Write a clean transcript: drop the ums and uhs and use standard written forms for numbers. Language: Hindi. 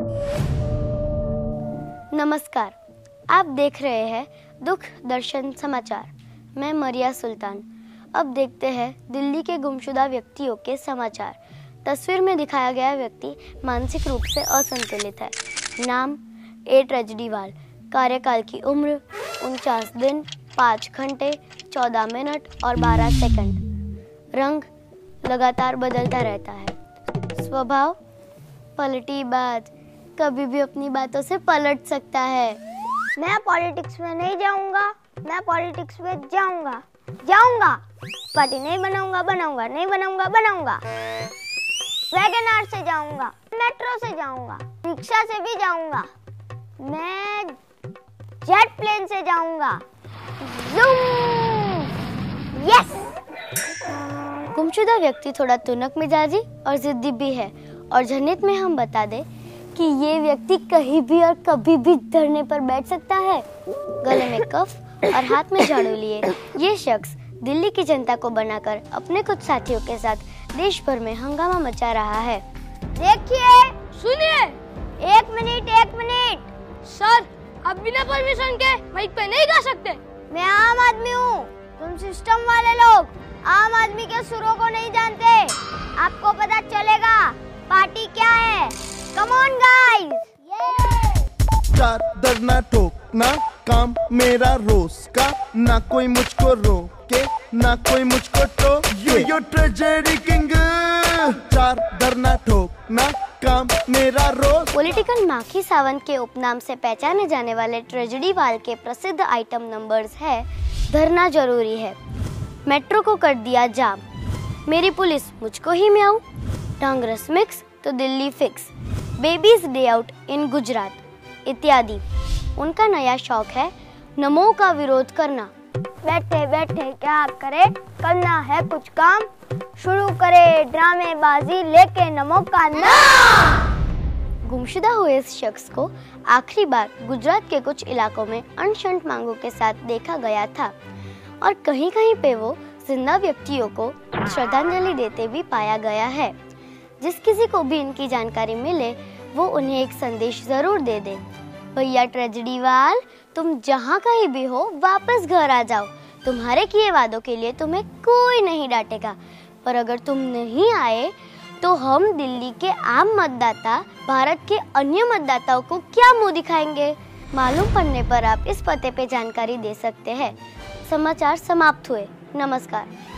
नमस्कार, आप देख रहे हैं दुख दर्शन समाचार। मैं मरिया सुल्तान। अब देखते हैं दिल्ली के गुमशुदा व्यक्तियों के समाचार। तस्वीर में दिखाया गया व्यक्ति मानसिक रूप से असंतुलित है। नाम ए ट्रेजेडीवाल। कार्यकाल की उम्र 49 दिन 5 घंटे 14 मिनट और 12 सेकंड। रंग लगातार बदलता रहता है। स्वभाव पलटी बात, कभी भी अपनी बातों से पलट सकता है। मैं पॉलिटिक्स में नहीं जाऊंगा, मैं पॉलिटिक्स में जाऊंगा। पार्टी नहीं बनाऊंगा, नहीं बनाऊंगा। वैगन आर से जाऊंगा, मेट्रो से जाऊंगा, रिक्शा से भी जाऊंगा, मैं जेट प्लेन से जाऊंगा। यस। गुमशुदा व्यक्ति थोड़ा तुनक मिजाजी और जिद्दी भी है। और झनित में हम बता दें कि ये व्यक्ति कहीं भी और कभी भी धरने पर बैठ सकता है। गले में कफ और हाथ में झाड़ू लिए ये शख्स दिल्ली की जनता को बनाकर अपने कुछ साथियों के साथ देश भर में हंगामा मचा रहा है। देखिए, सुनिए, एक मिनट। सर, आप बिना परमिशन के माइक पे नहीं गा सकते। मैं आम आदमी हूँ, तुम सिस्टम वाले लोग आम आदमी के सुरों को नहीं जानते। आपको पता चलेगा पार्टी क्या है। Come on guys. चादर ना ठोकना काम मेरा रोज का, ना कोई मुझको रोके ना कोई मुझको टोके। Yo tragedy king. चादर ना ठोकना काम मेरा रोज। पॉलिटिकल माखी सावंत के उपनाम से पहचाने जाने वाले ट्रेजेडीवाल के प्रसिद्ध आइटम नंबर्स है धरना जरूरी है, मेट्रो को कर दिया जाम, मेरी पुलिस मुझको ही म्याऊं, कांग्रेस मिक्स तो Delhi fix, babies day out in Gujarat इत्यादि। उनका नया शौक है नमो का विरोध करना। बैठे क्या करे, करना है कुछ काम, शुरू करे ड्रामेबाजी लेके नमो का नाम। गुमशुदा हुए इस शख्स को आखिरी बार गुजरात के कुछ इलाकों में अनशंत मांगों के साथ देखा गया था और कहीं कहीं पे वो जिंदा व्यक्तियों को श्रद्धांजलि देते भी पाया गया है। जिस किसी को भी इनकी जानकारी मिले वो उन्हें एक संदेश जरूर दे दे। भैया ट्रेजेडीवाल, तुम जहाँ कहीं भी हो वापस घर आ जाओ। तुम्हारे किए वादों के लिए तुम्हें कोई नहीं डांटेगा, पर अगर तुम नहीं आए तो हम दिल्ली के आम मतदाता भारत के अन्य मतदाताओं को क्या मुंह दिखाएंगे। मालूम पड़ने पर आप इस पते पे जानकारी दे सकते हैं। समाचार समाप्त हुए। नमस्कार।